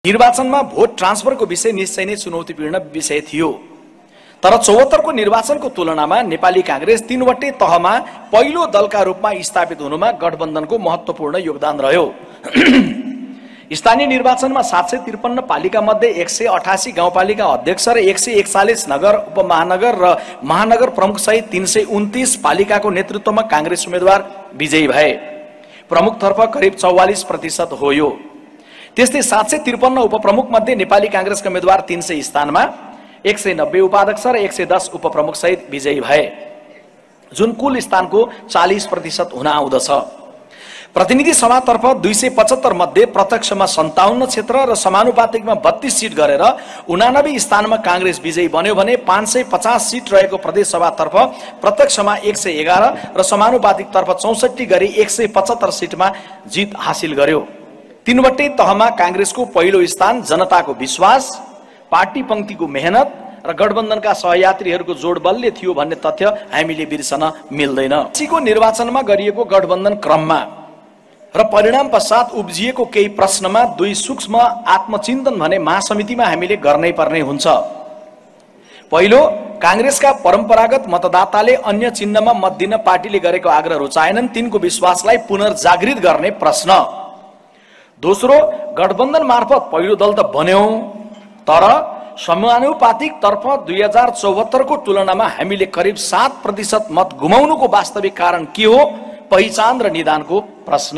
निर्वाचनमा भोट ट्रान्सफरको विषय निश्चय नै चुनौतीपूर्ण विषय थियो। तर 74 को निर्वाचनको तुलनामा नेपाली कांग्रेस तीनवटै तहमा पहिलो दलका रूपमा स्थापित हुनुमा गठबन्धनको महत्त्वपूर्ण योगदान रह्यो। स्थानीय निर्वाचनमा 753 पालिका मध्ये 188 गाउँपालिका अध्यक्ष र 141 नगर उपमहानगर र महानगर प्रमुख सहित 329 पालिकाको नेतृत्वमा कांग्रेस उम्मेदवार विजयी भए। प्रमुखतर्फ करिब 44% हो यो। त्यस्तै 753 उपप्रमुख मध्ये नेपाली कांग्रेसका उम्मेदवार 300 स्थानमा 190 उपाध्यक्ष र 110 उपप्रमुख सहित विजयी भए, जुन कुल स्थानको 40% हुन आउँदछ। प्रतिनिधि सभातर्फ 275 मध्ये प्रत्यक्षमा 57 क्षेत्र र समानुपातिकमा 32 सिट गरेर 89 स्थानमा कांग्रेस विजयी बन्यो भने 550 सिट रहेको प्रदेश सभातर्फ प्रत्यक्षमा 111 र समानुपातिकतर्फ 64 गरी 175 सिटमा जित हासिल गर्यो। तीनवटै तहमा कांग्रेसको पहिलो स्थान जनताको विश्वास, पार्टी पंक्तिको मेहनत र गठबन्धनका सहयात्रीहरूको जोडबलले थियो भन्ने तथ्य हामीले बिर्सन मिल्दैन। पछि निर्वाचनमा गरिएको गठबन्धन क्रममा र परिणाम पश्चात उब्जिएको केही प्रश्नमा दुई सूक्ष्म आत्मचिन्तन भने महासमितिमा हामीले गर्नै पर्ने हुन्छ। पहिलो, कांग्रेसका परम्परागत मतदाताले अन्य चिन्हमा मत दिन पार्टीले गरेको आग्रह रुचाएनन्, तिनको विश्वासलाई पुनर्जागृत गर्ने प्रश्न। दोस्रो, गठबन्धन मार्फत पहिलो दल त बन्यौं, तर समानुपातिक तर्फ 2074 को तुलनामा हामीले करिब 7% मत गुमाउनुको वास्तविक कारण के हो? पहिचान र निदानको प्रश्न।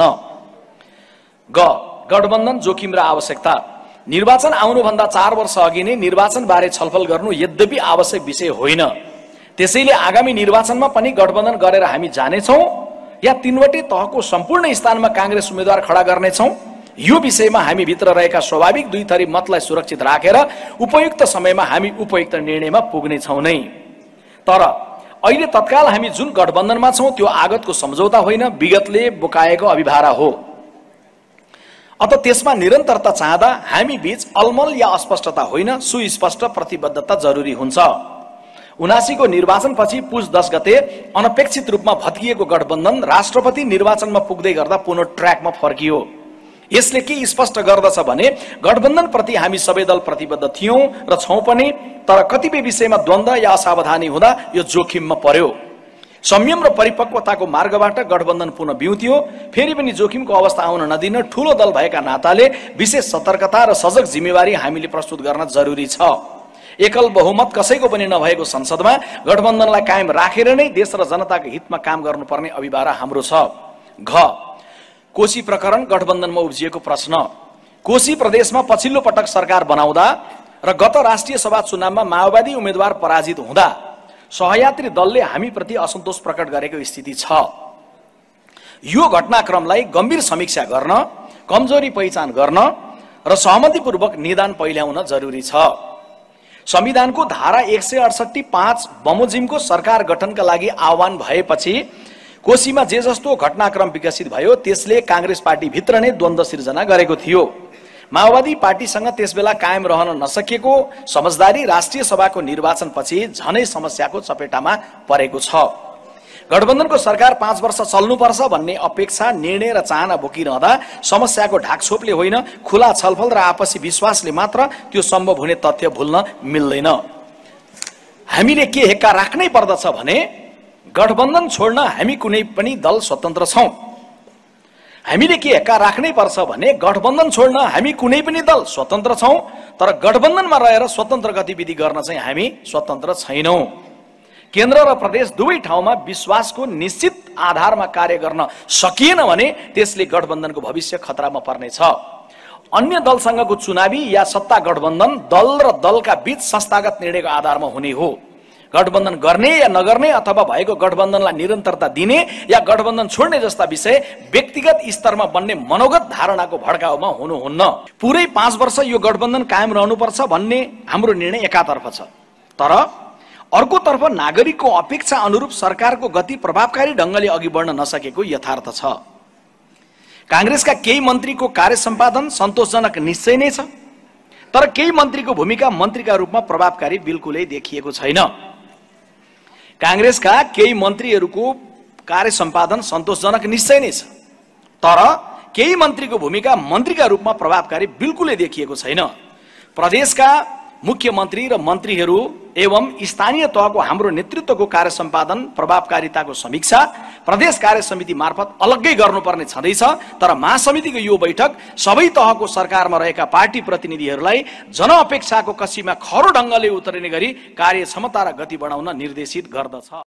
गठबन्धन जोखिम र आवश्यकता। निर्वाचन आउनुभन्दा 4 वर्ष अघि नै निर्वाचन बारे छलफल गर्नु यद्यपि आवश्यक विषय होइन। त्यसैले आगामी निर्वाचनमा पनि गठबन्धन गरेर हामी जानेछौं या तीनवटै तहको सम्पूर्ण स्थानमा कांग्रेस उम्मेदवार खडा गर्नेछौं? यो विषयमा हामी भित्र रहेका स्वाभाविक दुई थरी मतलाई सुरक्षित राखेर उपयुक्त समयमा हामी उपयुक्त निर्णयमा पुग्ने छौं नै। तर अहिले तत्काल हामी जुन गठबन्धनमा छौं त्यो आगतको सम्झौता होइन, विगतले बोकाएको अभिभारा हो। अत त्यसमा निरन्तरता चाहँदा हामी बीच अलमल या अस्पष्टता होइन, सुस्पष्ट प्रतिबद्धता जरुरी हुन्छ। 79 को निर्वाचनपछि पुस 10 गते अनपेक्षित रूपमा भत्किएको गठबन्धन राष्ट्रपति निर्वाचनमा पुग्दै गर्दा पुनः ट्र्याकमा फर्कियो। यसले के स्पष्ट गर्दछ भने गठबन्धन प्रति हामी सबै दल प्रतिबद्ध थियौं र छौं पनि, तर कतिपय विषयमा द्वन्द्व या असावधानी हुँदा यो जोखिममा पर्यो। संयम र परिपक्वताको मार्गबाट गठबन्धन पुनः बिउत्यो। फेरि पनि जोखिमको अवस्था आउन नदिन ठूलो दल भएका नाताले विशेष सतर्कता र सजग जिम्मेवारी हामीले प्रस्तुत गर्न जरुरी छ। एकल बहुमत कसैको पनि नभएको संसदमा गठबन्धनलाई कायम राखेर नै देश र जनताको हितमा काम गर्नुपर्ने अभिभारा हाम्रो छ। कोशी प्रकरण गठबन्धनमा उब्जिएको प्रश्न। कोशी प्रदेशमा पछिल्लो पटक सरकार बनाउँदा र गत राष्ट्रिय सभा चुनावमा माओवादी उम्मेदवार पराजित हुँदा सहयात्री दलले हामीप्रति असन्तोष प्रकट गरेको स्थिति छ। यो घटनाक्रमलाई गम्भीर समीक्षा गर्न, कमजोरी पहिचान गर्न र सहमतिपूर्वक निदान पहिल्याउन जरुरी छ। संविधानको धारा 168(5) बमोजिमको सरकार गठनका लागि आह्वान भएपछि कोशीमा जे जस्तो घटनाक्रम विकसित भयो त्यसले कांग्रेस पार्टी भित्र नै द्वन्द्व सिर्जना गरेको थियो। माओवादी पार्टीसँग त्यसबेला कायम रहन नसकेको समझदारी राष्ट्रिय सभाको निर्वाचनपछि झनै समस्याको चपेटामा परेको छ। गठबन्धनको सरकार 5 वर्ष चल्नुपर्छ भन्ने अपेक्षा, निर्णय र चाहना बोकिरहँदा समस्याको ढाकछोपले होइन, खुला छलफल र आपसी विश्वासले मात्र त्यो सम्भव हुने तथ्य भुल्न मिल्दैन। हामीले के हेक्का राख्नै पर्दछ भने गठबन्धन छोड्न हामी कुनै पनि दल स्वतन्त्र छौं। हामीले के हेक्का राख्नै पर्छ भने गठबन्धन छोड्न हामी कुनै पनि दल स्वतन्त्र छौं, तर गठबन्धनमा रहेर स्वतन्त्र गतिविधि गर्न चाहिँ हामी स्वतन्त्र छैनौं। केन्द्र र प्रदेश दुवै ठाउँमा विश्वासको निश्चित आधारमा कार्य गर्न सकिएन भने त्यसले गठबन्धनको भविष्य खतरामा पर्नेछ। अन्य दलसँगको चुनावी या सत्ता गठबन्धन दल र दलका बीच संस्थागत निर्णयको आधारमा हुने हो। गठबन्धन गर्ने या नगर्ने अथवा भएको गठबन्धनलाई निरन्तरता दिने या गठबन्धन छोड्ने जस्ता विषय व्यक्तिगत स्तरमा बन्ने मनोगत धारणाको भड्काउमा हुनुहुन्न। पुरै 5 वर्ष यो गठबन्धन कायम रहनुपर्छ भन्ने हाम्रो निर्णय एकातर्फ छ, तर अर्कोतर्फ नागरिकको अपेक्षा अनुरूप सरकारको गति प्रभावकारी ढंगले अघि बढ्न नसकेको यथार्थ छ। कांग्रेसका केही मन्त्रीको कार्य सम्पादन सन्तोषजनक निश्चय नै छ, तर केही मन्त्रीको भूमिका मन्त्रीका रूपमा प्रभावकारी बिल्कुलै देखिएको छैन। कांग्रेसका केही मन्त्रीहरूको कार्य सम्पादन सन्तोषजनक निश्चय नै छ, तर केही मन्त्रीको भूमिका मन्त्रीका रूपमा प्रभावकारी बिल्कुलै देखिएको छैन। प्रदेशका मुख्यमन्त्री र मन्त्रीहरू एवं स्थानीय तहको हाम्रो नेतृत्वको कार्य सम्पादन प्रभावकारिताको समीक्षा प्रदेश कार्य समिति मार्फत अलग्गै गर्नुपर्ने छँदैछ। तर महासमितिको यो बैठक सबै तहको सरकारमा रहेका पार्टी प्रतिनिधिहरूलाई जनअपेक्षाको कसीमा खरो ढङ्गले उतरिने गरी कार्यक्षमता र गति बढाउन निर्देशित गर्दछ।